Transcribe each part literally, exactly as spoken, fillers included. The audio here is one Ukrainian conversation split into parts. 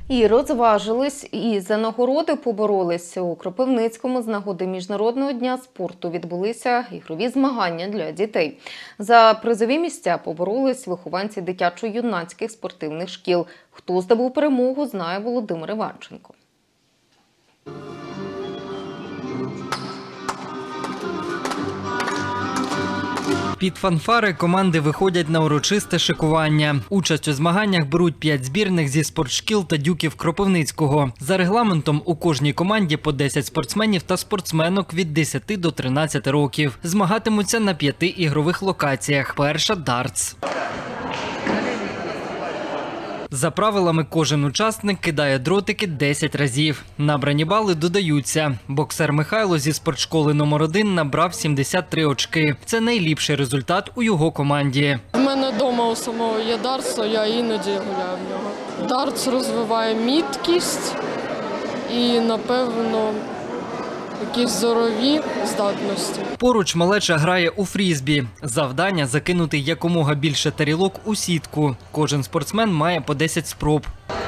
І розважились, і за нагороди поборолись. У Кропивницькому з нагоди Міжнародного дня спорту відбулися ігрові змагання для дітей. За призові місця поборолись вихованці дитячо-юнацьких спортивних шкіл. Хто здобув перемогу, знає Володимир Іванченко. Під фанфари команди виходять на урочисте шикування. Участь у змаганнях беруть п'ять збірних зі спортшкіл та дюків Кропивницького. За регламентом у кожній команді по десять спортсменів та спортсменок від десяти до тринадцяти років. Змагатимуться на п'яти ігрових локаціях. Перша – дартс. За правилами, кожен учасник кидає дротики десять разів. Набрані бали додаються. Боксер Михайло зі спортшколи номер один набрав сімдесят три очки. Це найліпший результат у його команді. У мене вдома у самого є дартс, я іноді гуляю в нього. Дартс розвиває міткість і, напевно, якісь зорові здатності. Поруч малеча грає у фрізбі. Завдання – закинути якомога більше тарілок у сітку. Кожен спортсмен має по десять спроб.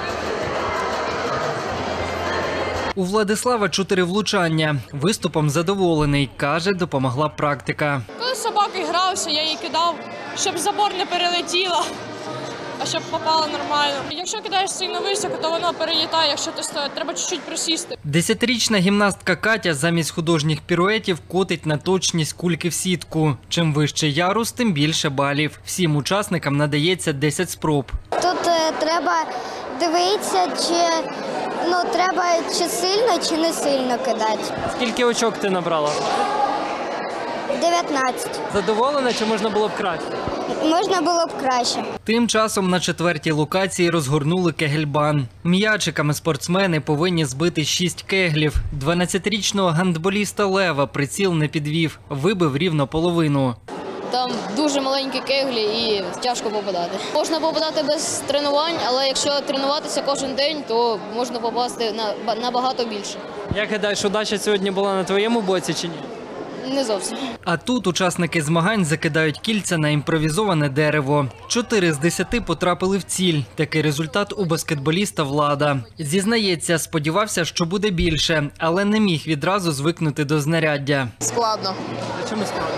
У Владислава чотири влучання. Виступом задоволений. Каже, допомогла практика. Коли з собакою грався, я її кидав, щоб забор не перелетіла, а щоб попало нормально. Якщо кидаєш сильно високо, то воно перелітає, якщо ти стоїш, треба чуть-чуть присісти. Десятирічна гімнастка Катя замість художніх піруетів котить на точність кульки в сітку. Чим вище ярус, тим більше балів. Всім учасникам надається десять спроб. Тут е, треба дивитися, чи, ну, треба чи сильно, чи не сильно кидати. Скільки очок ти набрала? дев'ятнадцять. Задоволена чи можна було б краще? Можна було б краще. Тим часом на четвертій локації розгорнули кегельбан. М'ячиками спортсмени повинні збити шість кеглів. дванадцятирічного гандболіста Лева приціл не підвів, вибив рівно половину. Там дуже маленькі кеглі і тяжко попадати. Можна попадати без тренувань, але якщо тренуватися кожен день, то можна попасти на набагато більше. Як гадаєш, удача сьогодні була на твоєму боці чи ні? Не зовсім. А тут учасники змагань закидають кільця на імпровізоване дерево. Чотири з десяти потрапили в ціль. Такий результат у баскетболіста Влада. Зізнається, сподівався, що буде більше, але не міг відразу звикнути до знаряддя. Складно. А чому складно?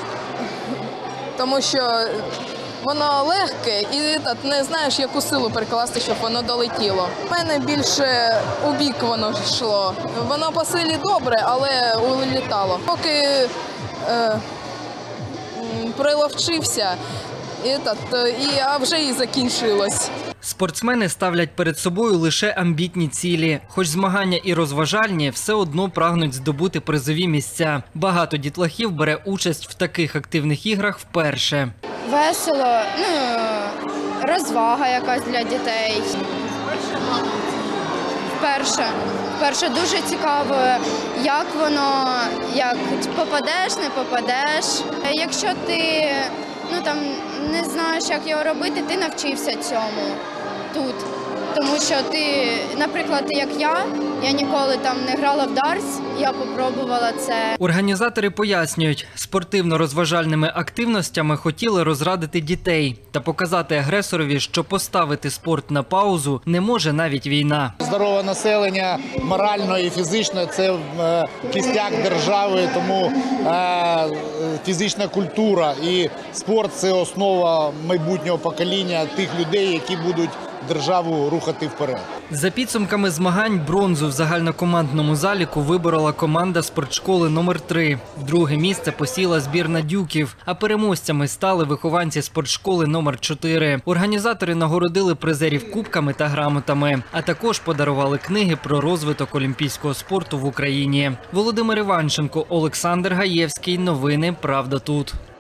Тому що воно легке і не знаєш, яку силу перекласти, щоб воно долетіло. У мене більше у бік воно йшло. Воно по силі добре, але улітало. Поки е, приловчився, і, і, а вже і закінчилось. Спортсмени ставлять перед собою лише амбітні цілі. Хоч змагання і розважальні, все одно прагнуть здобути призові місця. Багато дітлахів бере участь в таких активних іграх вперше. Весело, ну, розвага якась для дітей. Вперше. Вперше дуже цікаво, як воно, як попадеш, не попадеш. Якщо ти, ну, там, не знаєш, як його робити, ти навчився цьому тут. Тому що ти, наприклад, як я, я ніколи там не грала в дартс, я попробувала це. Організатори пояснюють, спортивно-розважальними активностями хотіли розрадити дітей та показати агресорові, що поставити спорт на паузу не може навіть війна. Здорове населення морально і фізично – це кістяк держави, тому фізична культура і спорт – це основа майбутнього покоління тих людей, які будуть державу рухати вперед. За підсумками змагань бронзу в загальнокомандному заліку виборола команда спортшколи номер три. Друге місце посіла збірна дюків, а переможцями стали вихованці спортшколи номер чотири. Організатори нагородили призерів кубками та грамотами, а також подарували книги про розвиток олімпійського спорту в Україні. Володимир Іванченко, Олександр Гаєвський. Новини «Правда тут».